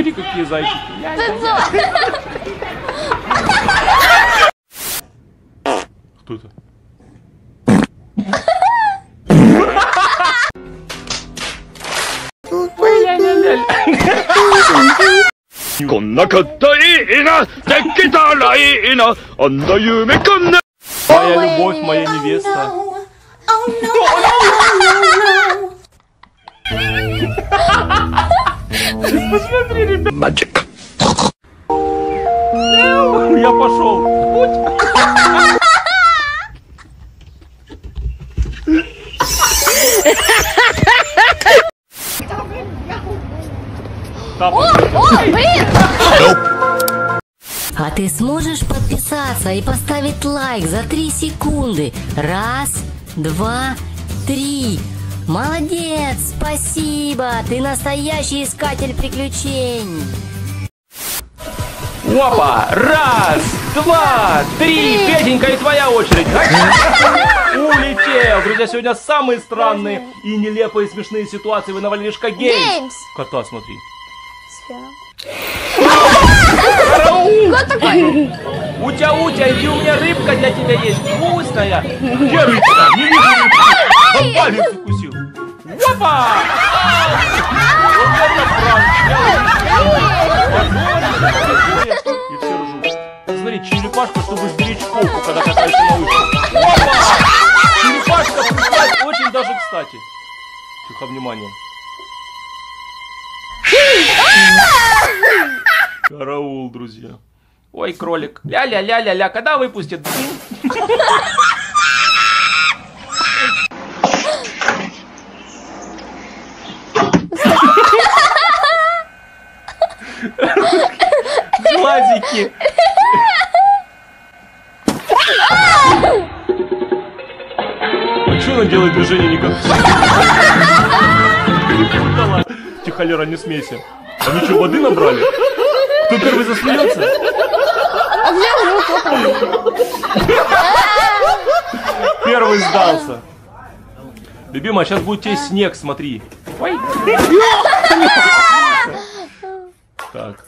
Смотри, какие зайчики. Кто это? Моя любовь, моя невеста. Посмотри, ребят. Magic. Я пошел. Ой, блин! А ты сможешь подписаться и поставить лайк за 3 секунды? 1, 2, 3. Молодец, спасибо, ты настоящий искатель приключений. Опа! 1, 2, 3. Петенька, и твоя очередь. Улетел. Друзья, сегодня самые странные и нелепые смешные ситуации вы на Валеришка Геймс. Кота, смотри. Кот такой. Утя, иди, у меня рыбка для тебя есть, вкусная. Где рыбка? Не вижу рыбку. Он палец укусил. Опа! Вот это пранк. И все ржут. Смотри, черепашка, чтобы сберечь попу, когда катаешься на лыжах. Опа! Черепашка пускать очень даже кстати. Тихо, внимание. Караул, друзья. Ой, кролик. Ля-ля-ля-ля-ля. Когда выпустят? Глазики. А что она делает движение никак? Тихо, Лера, не смейся. Они что, воды набрали? Кто первый засмеется? Первый сдался. Любимая, сейчас будет тебе снег, смотри. Ой. Так.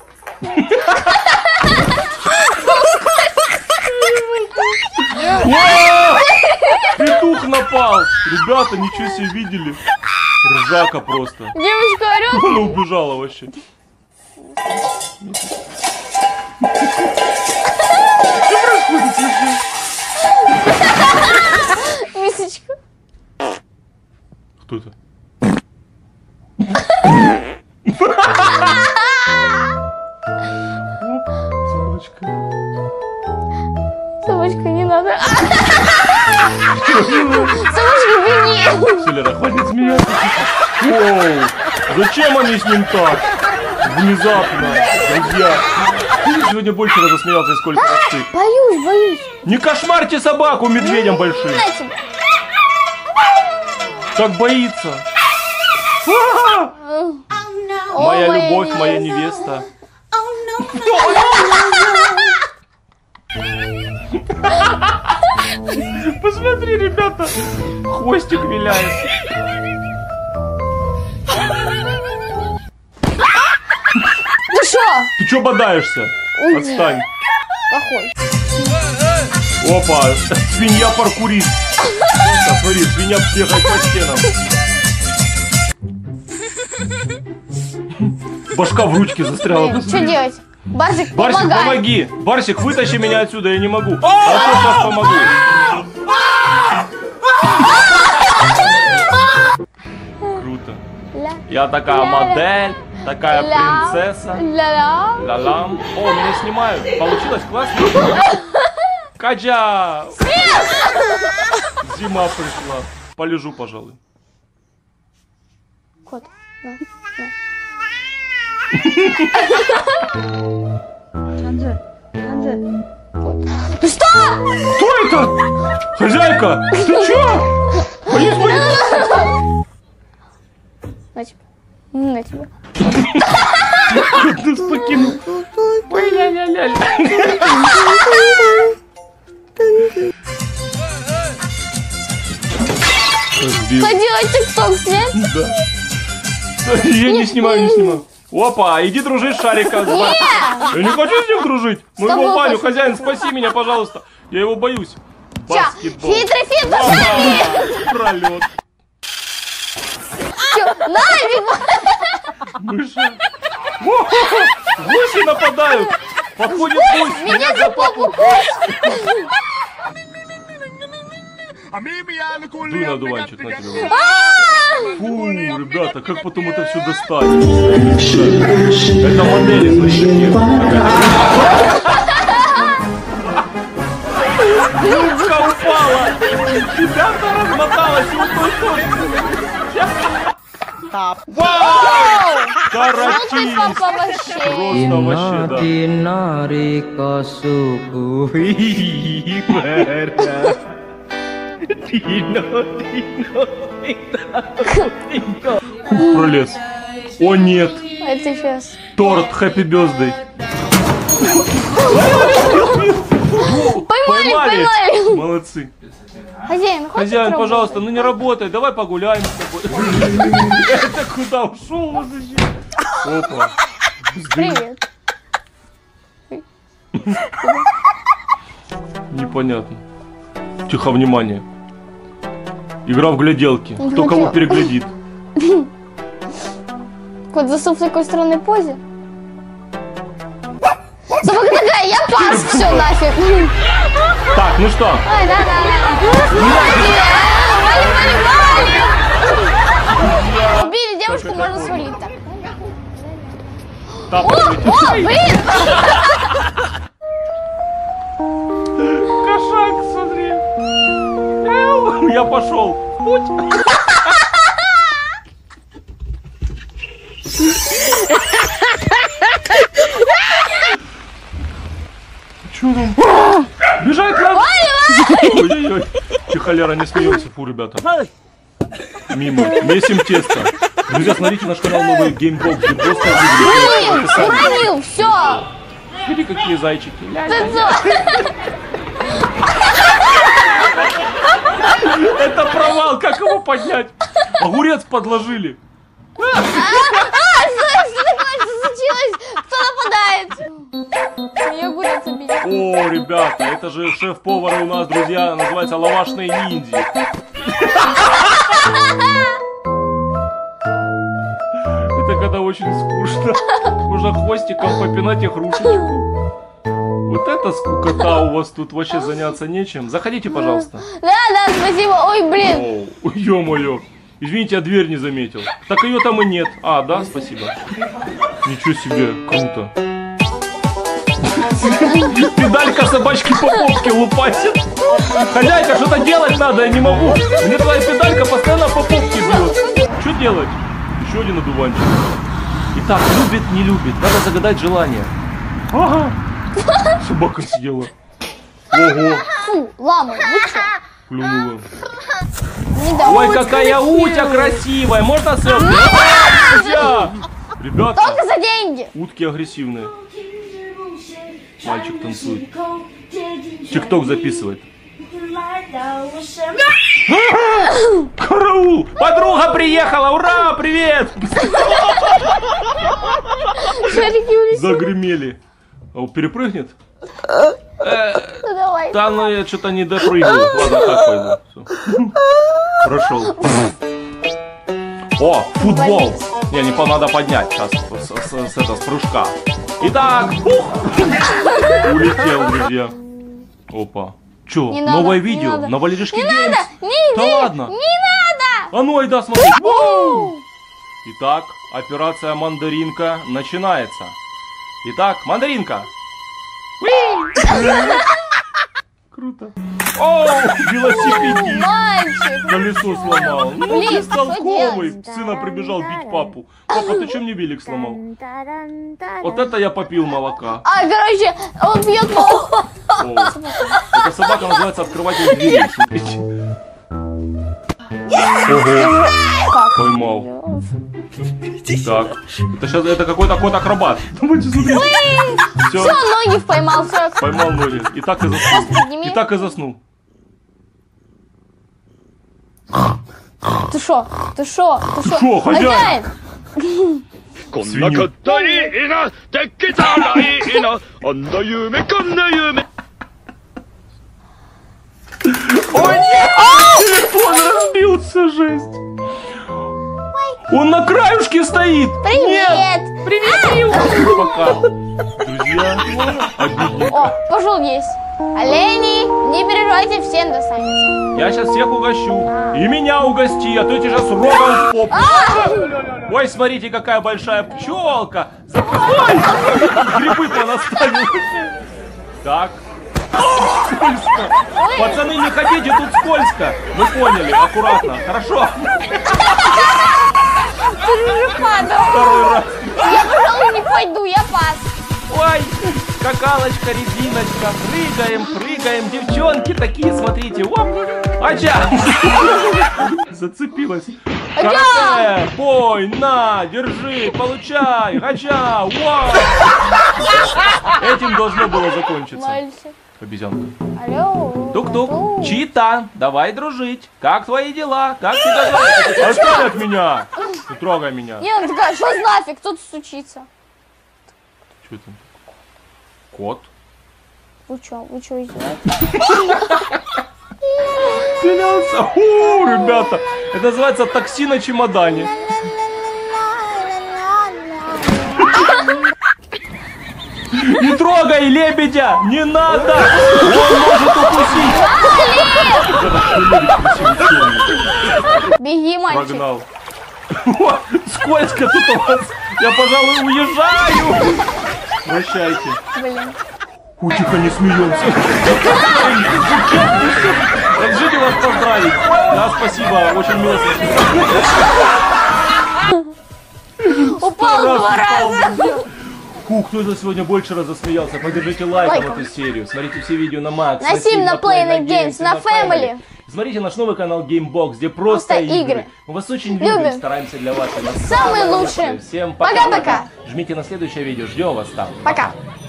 Петух напал. Ребята, ничего себе видели. Ржака просто. Девочка орёт. Она убежала вообще. Что происходит вообще? Мисочка. Кто это? Собачка. Собачка, не надо. Собачка, беги. Все, Лера, хватит смеяться. Оу, зачем они с ним так? Внезапно, друзья. Ты сегодня больше раза смеялся, сколько раз ты. Боюсь. Не кошмарьте собаку медведям большим. Так боится. Моя любовь, моя невеста. Посмотри, ребята, хвостик виляет. Ну что? Ты чё бодаешься? Отстань. Плохой. Опа, свинья-паркурист. Смотри, свинья бегает по стенам. Башка в ручке застряла. Что делать? Барсик, помоги. Барсик, вытащи меня отсюда, я не могу. А то сейчас помогу. Круто. Я такая модель, такая принцесса. Ла-ла. О, меня снимают. Получилось классно. Каджа. Зима пришла. Полежу, пожалуй. Кот. Ты что? Кто это? Хозяйка? Ты чё? Боюсь. На тебя. Ты покинул. Ой, ля-ля-ля. Ходила тик-ток снять? Да. Я не снимаю. Опа, иди дружи с Шариком. Нет! Я не хочу с ним дружить. Ну тобой его баню, хочу. хозяин, спаси меня, пожалуйста. Я его боюсь. Чё? Баскетбол. Хитрый фит, пошли! Пролет. Нафиг! Мыши. Гуси нападают. Подходит гусь. Меня за попу! Дуй на дуванчик, на тебя. Фу, ребята, как потом это все достанет? Это модели, значит, Ручка упала. Ребята размоталась. И вот той тоже. Вау! Каратист. Папа вообще! Просто вообще, да. Narika suku Пролез. О нет. Это сейчас. Торт Happy Birthday. Поймали! Молодцы. Хозяин, хочешь Хозяин, пробовать? пожалуйста, ну не работай, давай погуляем с тобой. Это куда ушел? Опа. Привет. Непонятно. Тихо, внимание. Игра в гляделки. Кто кого Гляделки. переглядит. Кот засов в такой странной позе. Собака такая, я пас, все нафиг. Так, ну что? Ой, да. Вали. Убили девушку, можно свалить так. Тапок О, вытянул. блин! Кошак, смотри. Ау, я пошел. В путь. Чё там? Бежать надо! Ой-ой-ой. Тихо, Лера, не смеемся. Фу, ребята. Мимо. Месим тесто. Друзья, смотрите наш канал новый геймбокс. Где просто Блин, уронил, все. смотри, какие зайчики. Это провал, как его поднять? Огурец подложили. Что такое? Что случилось? Кто нападает? Меня огурец убили. О, ребята, это же шеф-повар у нас, друзья, называется лавашные ниндзя. Это когда очень скучно. Можно хвостиком попинать игрушечку. Вот это скукота у вас тут, вообще заняться нечем. Заходите, пожалуйста. Да, спасибо. Ой, блин. О, ё-моё. Извините, я дверь не заметил. Так ее там и нет. А, да, спасибо. Ничего себе, круто. Педалька собачки по попке лупасит. Хозяйка, что-то делать надо, я не могу. Мне твоя педалька постоянно по попке бьет. Что делать? Еще один одуванчик. Итак, любит, не любит. Надо загадать желание. Ага. Собака съела. Ого. Фу, лама, вы что? Плюнула. Не дам. Ой, какая утя красивая. Можно селфи? Нельзя. Ребята, Только за деньги. утки агрессивные. Мальчик танцует. Тикток записывает. Караул! Подруга приехала! Ура! Привет! Шарики улетели. Загремели. А, перепрыгнет? Ну давай. Да, ну я что-то не допрыгнул. Ладно, так пойду. Всё. Прошел. О, футбол. Не, не надо поднять сейчас с прыжка. Итак, ух! Улетел, друзья. Опа. Че, Не надо, новое не видео надо. на Валеришке Не Геймс? надо, не Да иди, ладно. не надо. А ну, айда, смотри. Итак, операция мандаринка начинается. Итак, мандаринка. Круто. О, велосипедист. Мальчик. Колесо сломал. Ну, Блин, ты что толковый. делать? Сына прибежал бить папу. Папа, ты чем мне велик сломал? Вот это я попил молока. А, короче, он пьет молоко. О, эта собака называется открыватель дверей. Смотрите. Ого, поймал. Так, это сейчас это какой-то кот-акробат. Давайте смотрите. Все, Все, ноги поймал, все. поймал ноги. И так и заснул. Подними. И так и заснул. Ты шо? Ты шо? Ты шо? шо, хозяин? こんなかったいいなできたらいいなあんな夢こんな夢 Ой, нет! Телефон разбился, жесть. Он на краюшке стоит. Привет! Привет, пока. Друзья, обидненько. О, пошел есть. Олени, не переживайте, всем достанется. Я сейчас всех угощу. И меня угости, а то я тебе сейчас рогом в попу. Ой, смотрите, какая большая пчелка. Ой, грибы понаставил. Так. Скользко. Пацаны, не ходите, тут скользко. Вы поняли, аккуратно. Хорошо. Ты же падал. Второй раз. Я, пожалуй, не пойду, я пас. Ой, скакалочка, резиночка. Прыгаем, прыгаем. Девчонки такие, смотрите. Оп. Ача. Зацепилась. Карате. Бой, на, держи, получай. Ача. Вау. Этим должно было закончиться. Мальчик. Обезьянка. Алло. Тук-тук. Чита, давай дружить. Как твои дела? Как тебя зовут? Отстань от меня. Не трогай меня. Не, она такая, что нафиг, тут стучится. Что это? Кот? Вы что издеваетесь? Клянется. О, ребята, это называется такси на чемодане. Не трогай лебедя! Не надо! Он может укусить! Беги, мальчик. Прогнал. О, скользко тут у вас. Я, пожалуй, уезжаю. Прощайте. Блин. Ой, тихо, не смеемся. Разрешите вас поздравить. Да, спасибо, очень мило. Упал два раза. Фу, кто за сегодня больше раз засмеялся? Поддержите лайком Лайком. эту серию. Смотрите все видео на Макс. На Steam, на Play, на Games, на Family. Смотрите наш новый канал Gamebox, где просто Просто игры. игры. Мы вас очень любим, Любим. стараемся для вас. Самые лучшие. Всем Пока-пока. Жмите на следующее видео, ждем вас там. Пока.